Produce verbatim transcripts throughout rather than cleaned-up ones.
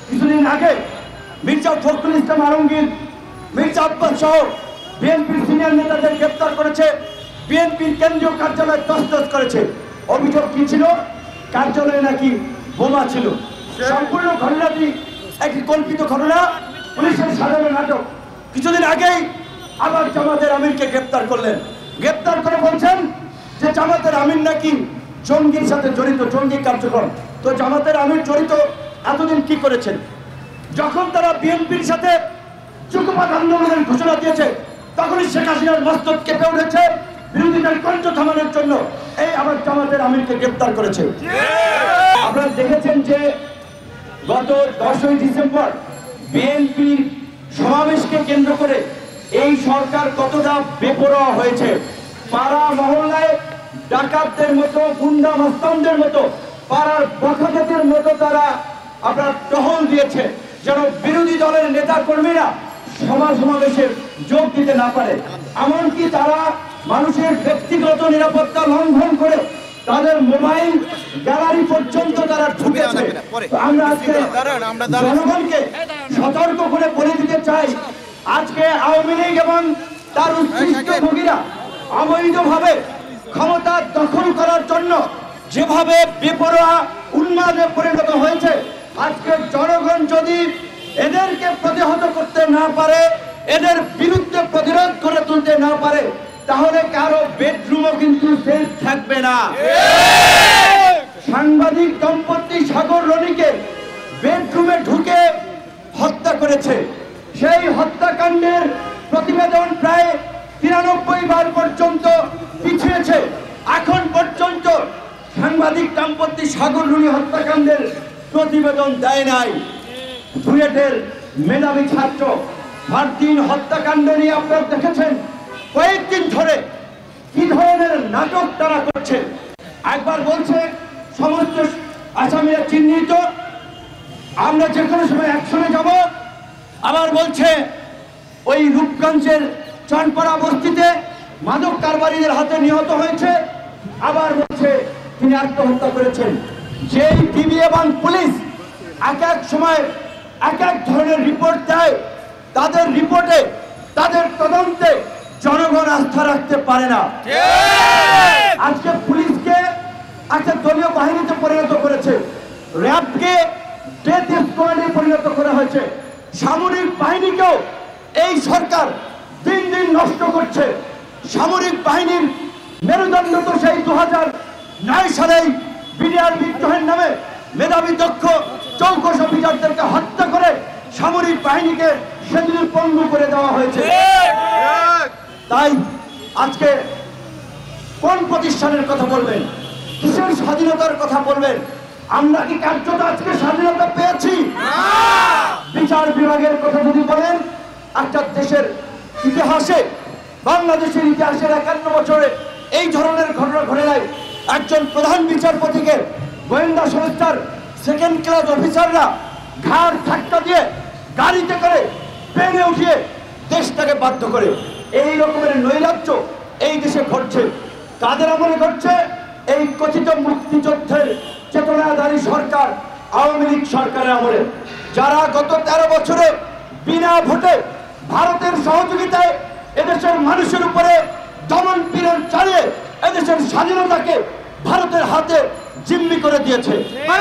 কিছুদিন আগে মির্জা ফখরুল ইসলাম আলমগীর, মির্জা আব্বাস সহ বিএনপির সিনিয়র নেতাদের গ্রেপ্তার করেছে, বিএনপির কেন্দ্রীয় কার্যালয় তছনছ করেছে। অভিযোগ কি ছিল? কার্যালয়ে নাকি বোমা ছিল। সম্পূর্ণ ঘটনাটি একটি কল্পিত ঘটনা, পুলিশের সাজানো নাটক। কিছুদিন আগেই আবার জামাতের আমিরকে গ্রেপ্তার করলেন। গ্রেপ্তার করে বলছেন যে জামাতের আমির নাকি জঙ্গির সাথে জড়িত, জঙ্গি কার্যক্রম। তো জামাতের আমির জড়িত এতদিন কি করেছেন? যখন তারা বিএনপির সাথে যুগপৎ আন্দোলনের ঘোষণা দিয়েছে তখনই শেখ হাসিনার মস্তক কেঁপে উঠেছে বিরোধীদের কণ্ঠ থামানোর জন্য। এই আবার জামাতের আমিরকে গ্রেপ্তার করেছে। আপনারা দেখেছেন যে গত দশই ডিসেম্বর বিএনপির সমাবেশকে কেন্দ্র করে এই সরকার কতটা বেপরোয়া হয়েছে। পাড়া মহল্লায় ডাকাতদের মতো, গুন্ডা মাস্তানদের মতো, পাড়ার বখাটেদের মতো তারা আপনার টহল দিয়েছে যেন বিরোধী দলের নেতা কর্মীরা সভা সমাবেশে যোগ দিতে না পারে। এমনকি তারা মানুষের ব্যক্তিগত নিরাপত্তা লঙ্ঘন করে তাদের মোবাইল গ্যালারি পর্যন্ত তারা ঢুকেছে। আমরা আজকে জনগণকে সতর্ক করে বলে দিতে চাই, আজকে আওয়ামী লীগ এবং তার উৎকৃষ্ট ভোগীরা অবৈধভাবে ক্ষমতা দখল করার জন্য যেভাবে বেপরোয়া উন্মাদে পরিণত হয়েছে, আজকে জনগণ যদি এদেরকে প্রতিহত করতে না পারে, এদের বিরুদ্ধে প্রতিরোধ করে তুলতে না পারে, তাহলে কারো বেডরুমও কিন্তু সেফ থাকবে না। সাংবাদিক দম্পতি সাগর রনিকে বেডরুমে ঢুকে হত্যা করেছে। সেই হত্যাকাণ্ডের প্রতিবেদন প্রায় তিরানব্বই বার পর্যন্ত পিছিয়েছে। এখন পর্যন্ত সাংবাদিক দম্পতি সাগর রনি হত্যাকাণ্ডের প্রতিবেদন দেয় নাই। বুয়েটের মেধাবী ছাত্র ফারদিন হত্যাকাণ্ড নিয়ে আপনারা দেখেছেন কয়েকদিন ধরে কি ধরনের নাটক তারা করছে। একবার বলছে সমস্ত আসামিরা চিহ্নিত, আমরা যে কোনো সময় অ্যাকশনে যাব। আবার বলছে ওই রূপগঞ্জের চনপাড়া বস্তিতে মাদক কারবারিদের হাতে নিহত হয়েছে। আবার বলছে তিনি আত্মহত্যা করেছেন। যেই টিভি এবং পুলিশ এক এক সময় এক এক ধরনের রিপোর্ট দেয়, তাদের রিপোর্টে, তাদের তদন্তে জনগণ আস্থা রাখতে পারে না। আজকে পুলিশকে একটা দলীয় বাহিনীতে পরিণত করেছে, র্যাবকে ডেথ স্কোয়াডে পরিণত করা হয়েছে। সামরিক বাহিনীকেও এই সরকার দিন দিন নষ্ট করছে। সামরিক বাহিনীর মেরুদণ্ড তো সেই দু হাজার নয় সালেই বিডিআর বিদ্রোহের নামে মেধাবী দক্ষ চৌকস অফিসারদেরকে হত্যা করে সামরিক বাহিনীকে সেদিন পঙ্গু করে দেওয়া হয়েছে। তাই আজকে কোন প্রতিষ্ঠানের কথা বলবেন, কিসের স্বাধীনতার কথা বলবেন? আমরা কি কার্যত আজকে স্বাধীনতা পেয়েছি? বিচার বিভাগের কথা যদি বলেন, একটা দেশের ইতিহাসে, বাংলাদেশের ইতিহাসের একান্ন বছরে এই ধরনের ঘটনা ঘটে নাই। একজন প্রধান বিচারপতিকে গোয়েন্দা সংস্থার সেকেন্ড ক্লাস অফিসাররা ঘাড় ধাক্কা দিয়ে গাড়িতে করে ট্রেনে উঠিয়ে দেশটাকে বাধ্য করে। এই রকমের নৈরাজ্য এই দেশে ঘটছে। কাদের আমলে ঘটছে? এই কথিত মুক্তিযুদ্ধের চেতনাধারী সরকার, আওয়ামী লীগ সরকারের আমলে, যারা গত তেরো বছরে বিনা ভোটে ভারতের সহযোগিতায় এদেশের মানুষের উপরে দমন পীড়ন চালিয়ে এদেশের স্বাধীনতাকে ভারতের হাতে জিম্মি করে দিয়েছে।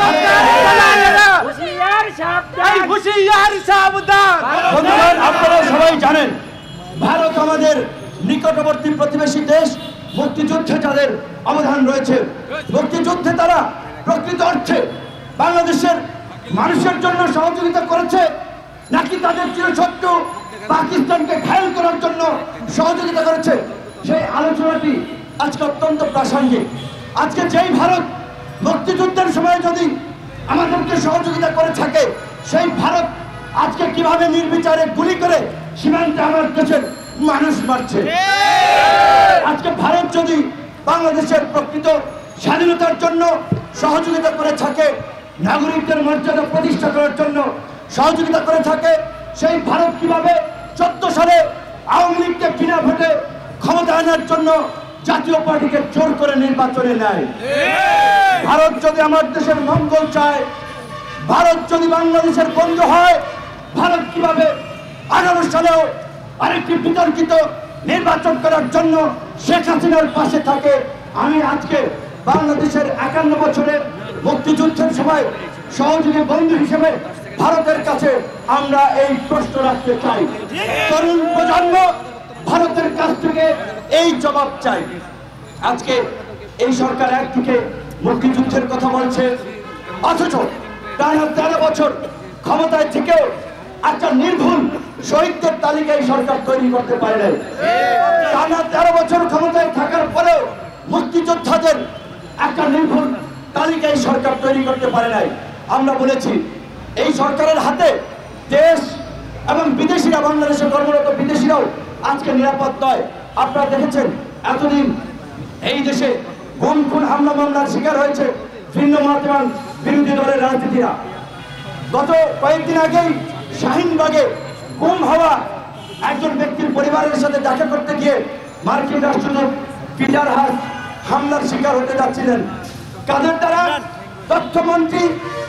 আপনারা সবাই জানেন ভারত আমাদের নিকটবর্তী প্রতিবেশী দেশ। মুক্তিযুদ্ধে যাদের অবদান রয়েছে, মুক্তিযুদ্ধে তারা প্রকৃত অর্থে বাংলাদেশের মানুষের জন্য সহযোগিতা করেছে নাকি তাদের চিরশত্রু পাকিস্তানকে ঘায়েল করার জন্য সহযোগিতা করেছে, সেই আলোচনাটি আজকে অত্যন্ত প্রাসঙ্গিক। আজকে যেই ভারত মুক্তিযুদ্ধের সময় যদি আমাদেরকে সহযোগিতা করে থাকে, সেই ভারত আজকে কিভাবে নির্বিচারে গুলি করে সীমান্তে আমার দেশের মানুষ মারছে। আজকে ভারত যদি বাংলাদেশের প্রকৃত স্বাধীনতার জন্য সহযোগিতা করে থাকে, নাগরিকদের মর্যাদা প্রতিষ্ঠা করার জন্য সহযোগিতা করে থাকে, সেই ভারত কিভাবে চোদ্দ সালে আওয়ামী লীগকে বিনা ভোটে ক্ষমতা আনার জন্য জাতীয় পার্টিকে জোর করে নির্বাচনে নেয়। ভারত যদি আমার দেশের মঙ্গল চায়, ভারত যদি বাংলাদেশের বন্ধু হয়, ভারত কিভাবে আঠারো সালেও আরেকটি বিতর্কিত নির্বাচন করার জন্য শেখ হাসিনার পাশে থাকে। আমি আজকে বাংলাদেশের একান্ন বছরের মুক্তিযুদ্ধের সময় সহযোগী বন্ধু হিসেবে ভারতের কাছে আমরা এই প্রশ্ন রাখতে চাই। তরুণ প্রজন্ম ভারতের কাছ থেকে এই জবাব চাই। আজকে এই সরকার একদিকে মুক্তিযুদ্ধের কথা বলছে, অথচ টানা তেরো বছর ক্ষমতায় থেকেও একটা নির্ভুল শহীদদের তালিকায় সরকার তৈরি করতে পারে নাই। টানা তেরো বছর ক্ষমতায় থাকার পরেও মুক্তিযোদ্ধাদের একটা নির্ভুল তালিকায় সরকার তৈরি করতে পারে নাই। আমরা বলেছি এই সরকারের হাতে দেশ এবং বিদেশিরা, বাংলাদেশে কর্মরত বিদেশিরাও আজকে নিরাপদ নয়। আপনারা দেখেছেন এতদিন এই দেশে গুম খুন হামলা মামলার শিকার হয়েছে ভিন্ন মতামত বিরোধী দলের রাজনীতিরা। গত কয়েকদিন আগেই শাহিনবাগে গুম হওয়া একজন ব্যক্তির পরিবারের সাথে দেখা করতে গিয়ে মার্কিন রাষ্ট্রদূত পিটার হাস হামলার শিকার হতে যাচ্ছিলেন। কাদের দ্বারা? তথ্যমন্ত্রী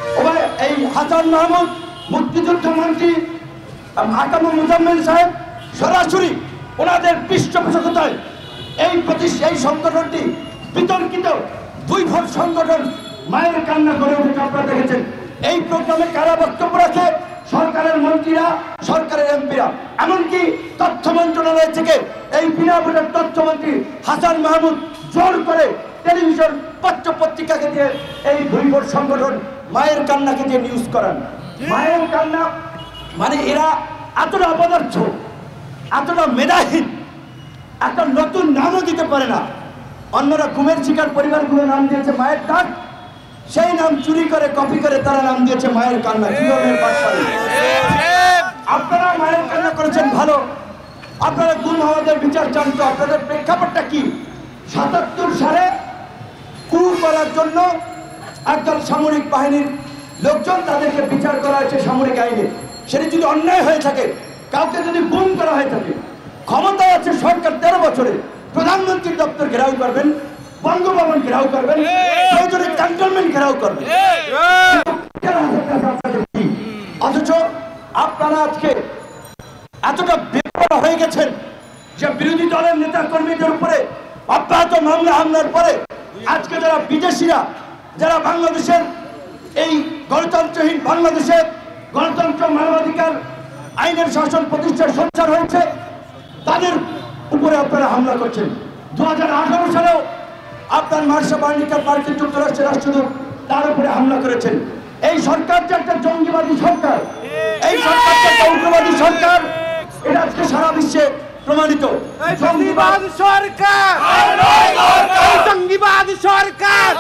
এই হাসান মাহমুদ, মুক্তিযুদ্ধ মন্ত্রী আকামুল মুজাম্মেল সাহেব সরাসরি ওনাদের পৃষ্ঠপোষকতায় এই এই সংগঠনটি বিতর্কিত দুই ভোট সংগঠন মায়ের কান্না করে উঠেছে। আপনারা দেখেছেন এই প্রোগ্রামে কারা বক্তব্য রাখে? সরকারের মন্ত্রীরা, সরকারের এমপিরা, এমনকি তথ্য মন্ত্রণালয় থেকে এই বিনা ভোটের তথ্যমন্ত্রী হাসান মাহমুদ জোর করে টেলিভিশন পত্র পত্রিকাকে দিয়ে এই দুই ভোট সংগঠন মায়ের কান্নাকে দিয়ে নিউজ করান। মায়ের কান্না মানে এরা এতটা অপদার্থ, এতটা মেধাহীন, একটা নতুন নামও দিতে পারে না। অন্যরা ঘুমের শিকার পরিবারগুলো নাম দিয়েছে মায়ের ডাক, সেই নাম চুরি করে কপি করে তারা নাম দিয়েছে মায়ের কান্না। আপনারা মায়ের কান্না করেছেন ভালো, আপনারা গুম হওয়াদের বিচার চান, তো আপনাদের প্রেক্ষাপটটা কি? সাতাত্তর সালে কু করার জন্য একদল সামরিক বাহিনীর লোকজন, তাদেরকে বিচার করা হয়েছে সামরিক আইনে। সেটি যদি অন্যায় হয়ে থাকে, কাউকে যদি গুম করা হয়ে থাকে, ক্ষমতায় আছে সরকার তেরো বছরে, প্রধানমন্ত্রীর দপ্তর ঘেরাও করবেন, বঙ্গভবন ঘেরাও করবেন, ক্যান্টনমেন্ট ঘেরাও করবেন, অথচ আপনারা আজকে এতটা বেপরোয়া হয়ে গেছেন যে বিরোধী দলের নেতা কর্মীদের উপরে অব্যাহত মামলা হামলার পরে আজকে যারা বিদেশিরা, যারা বাংলাদেশের এই গণতন্ত্রহীন বাংলাদেশের গণতন্ত্র, মানবাধিকার, আইনের শাসন প্রতিষ্ঠার সঞ্চার হয়েছে, তাদের উপরে আপনারা হামলা করছেন। দু হাজার আঠারো সালেও আপনার মার্শা বার্নিকার মার্কিন যুক্তরাষ্ট্রের রাষ্ট্রদূত তার উপরে হামলা করেছেন। এই সরকার যে একটা জঙ্গিবাদী সরকার, এই সরকার যে একটা উগ্রবাদী সরকার, এটা আজকে সারা বিশ্বে প্রমাণিত। জঙ্গিবাদ সরকার, জঙ্গিবাদ সরকার,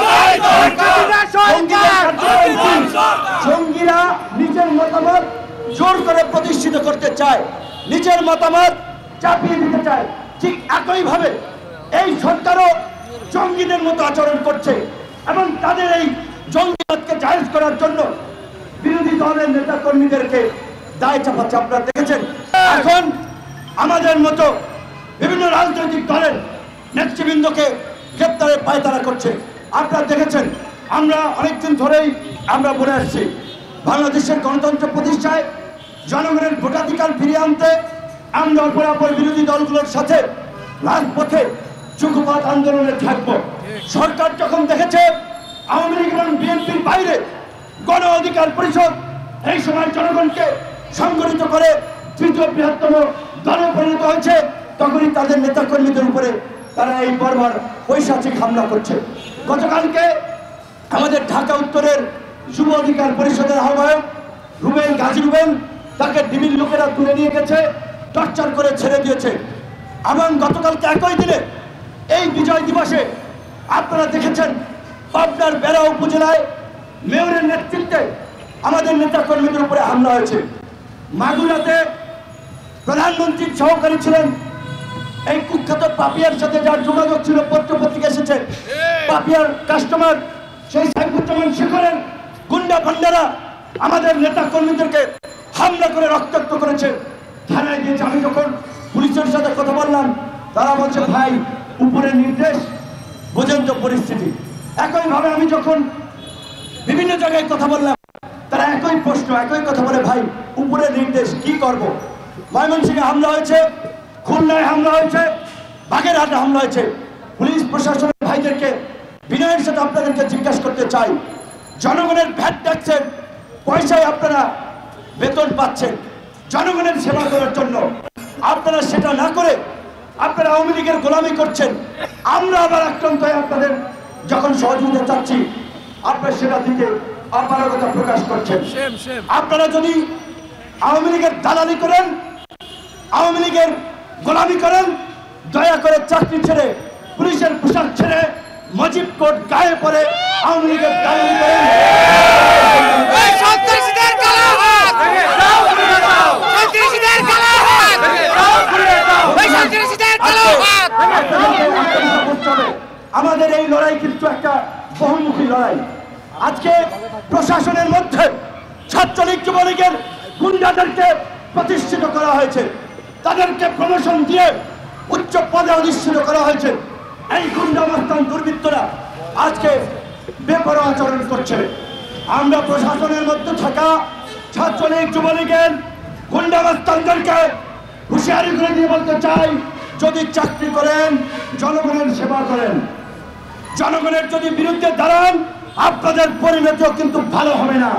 জঙ্গিরা নিজের মতামত জোর করে প্রতিষ্ঠিত করতে চায়, নিজের মতামত চাপিয়ে দিতে চায়। ঠিক একইভাবে এই সরকারও জঙ্গিদের মতো আচরণ করছে এবং তাদের এই জঙ্গিবাদকে জায়েজ করার জন্য বিরোধী দলের নেতা কর্মীদেরকে দায় চাপাচ্ছে। আপনারা দেখেছেন এখন আমাদের মতো বিভিন্ন রাজনৈতিক দলের নেতৃবৃন্দকে গ্রেপ্তারের পায়তারা করছে। আপনারা দেখেছেন আমরা অনেকদিন ধরেই আমরা বলে আসছি, বাংলাদেশের গণতন্ত্র প্রতিষ্ঠায়, জনগণের ভোটাধিকার ফিরিয়ে আনতে আমরা অপরাপর বিরোধী দলগুলোর সাথে রাজপথে যুগপৎ আন্দোলনে থাকব। সরকার যখন দেখেছে আওয়ামী লীগ এবং বিএনপির বাইরে গণ অধিকার পরিষদ এই সময় জনগণকে সংগঠিত করে তৃতীয় বৃহত্তম দলে পরিণত হয়েছে, তখনই তাদের নেতাকর্মীদের উপরে তারা এই বর্বর পৈশাচিক হামলা করছে। গতকালকে আমাদের ঢাকা উত্তরের যুব অধিকার পরিষদের আহ্বায়ক রুবেল, গাজী রুবেল, তাকে ডিবির লোকেরা তুলে নিয়ে গেছে, টর্চার করে ছেড়ে দিয়েছে। এবং গতকালকে একই দিনে এই বিজয় দিবসে আপনারা দেখেছেন পাবনার বেড়া উপজেলায় মেয়রের নেতৃত্বে আমাদের নেতা কর্মীদের উপরে হামলা হয়েছে। মাগুরাতে প্রধানমন্ত্রীর সহকারী ছিলেন এই কুখ্যাত পাপিয়ার সাথে যার যোগাযোগ ছিল, পত্র পত্রিকা এসেছে, পাপিয়ার কাস্টমার সেই সাইফুজ্জামান শেখরের গুন্ডা ভান্ডারা আমাদের নেতা কর্মীদেরকে হামলা করে রক্তাক্ত করেছে, থানায় দিয়েছে। আমি যখন পুলিশের সাথে কথা বললাম, তারা বলছে ভাই উপরের নির্দেশ, বোঝেন তো পরিস্থিতি। একইভাবে আমি যখন বিভিন্ন জায়গায় কথা বললাম, তারা একই প্রশ্ন একই কথা বলে, ভাই উপরের নির্দেশ কি করব? ময়মনসিংহে হামলা হয়েছে, খুলনায় হামলা হয়েছে, বাগেরহাটে হামলা হয়েছে। পুলিশ প্রশাসনের ভাইদেরকে বিনয়ের সাথে আপনাদেরকে জিজ্ঞাসা করতে চাই, জনগণের ভ্যাট ট্যাক্সের পয়সায় আপনারা বেতন পাচ্ছেন জনগণের সেবা করার জন্য, আপনারা সেটা না করে আপনারা আওয়ামী লীগের গোলামি করছেন। আমরা আবার আক্রান্ত হয়ে আপনাদের যখন সহযোগিতা চাচ্ছি আপনারা সেটা দিতে অপারগতা প্রকাশ করছেন। আপনারা যদি আওয়ামী লীগের দালালি করেন, আওয়ামী লীগের গোলামি করেন, দয়া করে চাকরি ছেড়ে পুলিশের পোশাক ছেড়ে মুজিব কোট গায়ে পরে আওয়ামী লীগের দালালি করেন। আমাদের এই লড়াই কিন্তু একটা বহুমুখী লড়াই। আজকে প্রশাসনের মধ্যে ছাত্রলীগ যুবলীগের গুন্ডাদেরকে প্রতিষ্ঠিত করা হয়েছে, তাদেরকে প্রমোশন দিয়ে উচ্চ পদে অধিষ্ঠিত করা হয়েছে। এই গুন্ডা মাস্তান দুর্বৃত্তরা আজকে বেপরোয়া আচরণ করছে। আমরা প্রশাসনের মধ্যে থাকা ছাত্রলীগ যুবলীগের গুন্ডা মাস্তানদেরকে হুঁশিয়ারি করে দিয়ে বলতে চাই, যদি চাকরি করেন জনগণের সেবা করেন, জনগণের যদি বিরুদ্ধে দাঁড়ান আপনাদের পরিণতিও কিন্তু ভালো হবে না।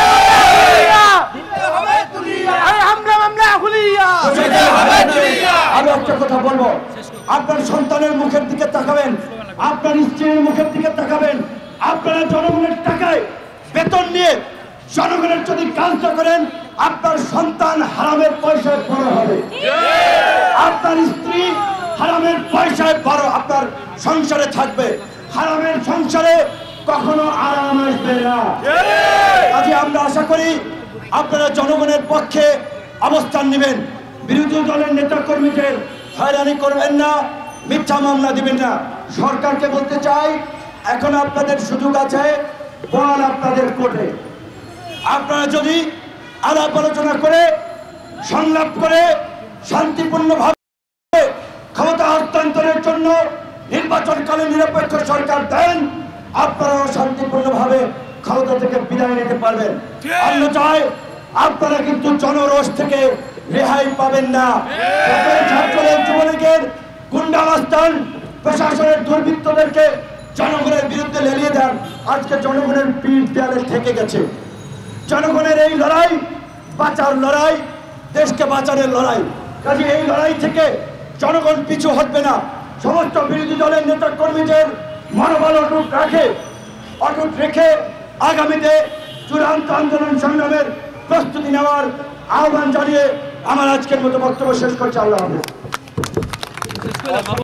আমি একটা কথা বলবো, আপনার সন্তানের মুখের দিকে তাকাবেন, আপনার স্ত্রীর মুখের দিকে তাকাবেন। আপনারা জনগণের টাকায় বেতন নিয়ে জনগণের যদি কাজটা করেন আপনার সন্তান হারামের পয়সায় বড় হবে, আপনার স্ত্রী হারামের পয়সায় বড় আপনার সংসারে থাকবে, হারামের সংসারে কখনো আরাম আসবে না। আজকে আমরা আশা করি আপনারা জনগণের পক্ষে অবস্থান নেবেন, বিরোধী দলের নেতা কর্মীদের হয়রানি করবেন না, মিথ্যা মামলা দিবেন না। সরকারকে বলতে চাই, এখন আপনাদের সুযোগ আছে, বল আপনাদের কোর্টে। আপনারা যদি আলাপ আলোচনা করে সংলাপ করে শান্তিপূর্ণভাবে ক্ষমতা হস্তান্তরের জন্য নির্বাচনকালে নিরপেক্ষ সরকার দেন, আপনারাও শান্তিপূর্ণভাবে ক্ষমতা থেকে বিদায় নিতে পারবেন। অন্যথায় আপনারা কিন্তু জনরোষ থেকে রেহাই পাবেন না। ছাত্রলীগ যুবলীগের গুন্ডা মাস্তান প্রশাসনের দুর্বৃত্তদেরকে জনগণের বিরুদ্ধে লেলিয়ে দেন। আজকে জনগণের পিঠ দেয়ালে ঠেকে গেছে। জনগণের এই লড়াই বাঁচার লড়াই, দেশকে বাঁচানোর লড়াই। কাজে এই লড়াই থেকে জনগণ পিছু হটবে না। সমস্ত বিরোধী দলের নেতা কর্মীদের মনোবল অটুট রাখে অটুট রেখে আগামীতে চূড়ান্ত আন্দোলন সংগ্রামের প্রস্তুতি নেওয়ার আহ্বান জানিয়ে আমার আজকের মতো বক্তব্য শেষ করছি। আল্লাহ হাফেজ।